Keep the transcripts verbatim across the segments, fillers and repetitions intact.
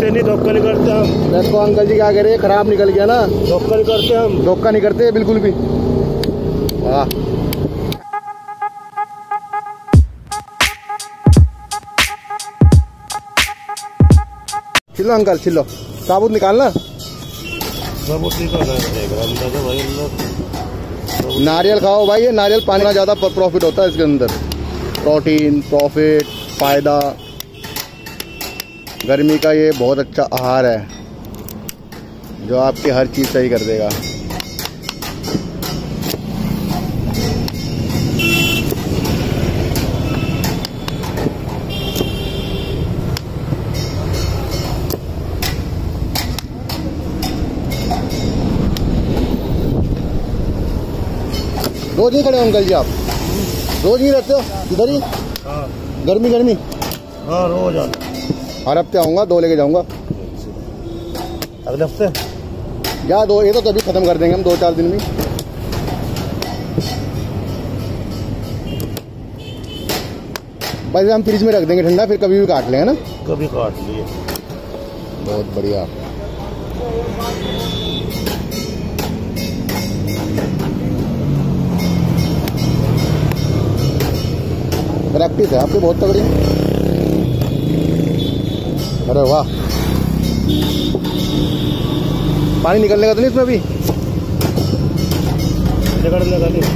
देते नहीं, धोखा नहीं करते हम। देखो अंकल जी क्या कह रहे हैं, खराब निकल गया ना। धोखा नहीं करते हम, धोखा नहीं करते बिल्कुल भी। वाह, छिलो अंकल छिलो, साबुत निकालना। साबुत निकालना है भाई। नारियल खाओ भाई, ये नारियल पानी का ज़्यादा प्रॉफिट होता है इसके अंदर। प्रोटीन, प्रॉफिट, फायदा, गर्मी का ये बहुत अच्छा आहार है जो आपकी हर चीज़ सही कर देगा। रोज ही खड़े हो अंकल जी आप? रोज ही रहते हो इधर ही? हाँ। गर्मी गर्मी? हाँ रोज आ। हर हफ्ते आऊँगा, दो लेके जाऊँगा। अगले हफ्ते या दो, ये तो कभी ख़त्म कर देंगे हम दो चार दिन में। बस हम फ्रिज में रख देंगे ठंडा, फिर कभी भी काट लेंगे ना। कभी काट लिए। बहुत बढ़िया। प्रैक्टिस है आपकी बहुत तगड़ी। अरे वाह, पानी निकलने का तो नहीं इसमें अभी? निकलने का नहीं।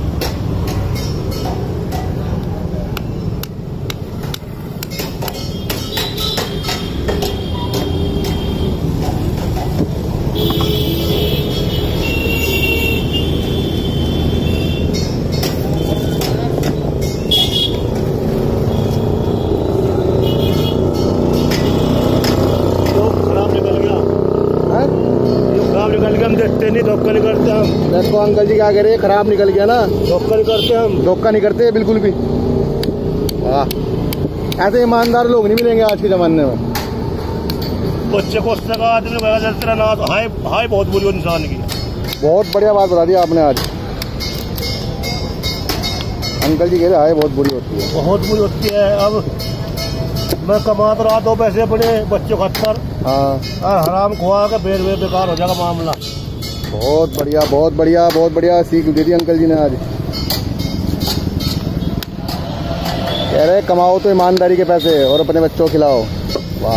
हम देखते नहीं, धोखा नहीं करते हम। देखो अंकल जी क्या कह रहे हैं, खराब निकल गया ना। धोखा नहीं करते हम, धोखा नहीं करते बिल्कुल भी। वाह, ऐसे ईमानदार लोग नहीं मिलेंगे आज के जमाने में। बच्चे को आदमी तेरा ना हाय हाय बहुत बुरी इंसान की। बहुत बढ़िया बात बता दी आपने आज। अंकल जी कह रहे हाय बहुत बुरी होती है। बहुत बुरी होती है। अब मैं कमा तो रहा दो पैसे अपने बच्चों को पर, हाँ, हराम खुआ के बेर बेर बेकार हो जाएगा मामला। बहुत बढ़िया बहुत बढ़िया बहुत बढ़िया सीख दे दी अंकल जी ने आज। कह रहे कमाओ तो ईमानदारी के पैसे और अपने बच्चों को खिलाओ। वाह,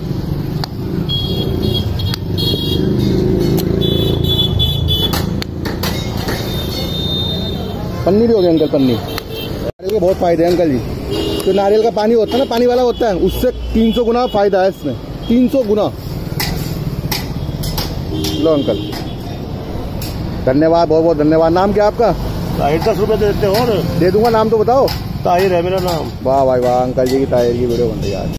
पन्नी भी हो गई अंकल, पन्नी। नारियल के बहुत फायदे हैं अंकल जी। तो नारियल का पानी होता है ना, पानी वाला होता है, उससे तीन सौ गुना फायदा है इसमें, तीन सौ गुना। लो अंकल, धन्यवाद, बहुत बहुत धन्यवाद। नाम क्या आपका? ताहिर। दस रुपए देते हो? दे दूंगा, नाम तो बताओ। ताहिर है मेरा नाम। वाह भाई वाह, अंकल जी की ताहिर की वीडियो बन रही है आज।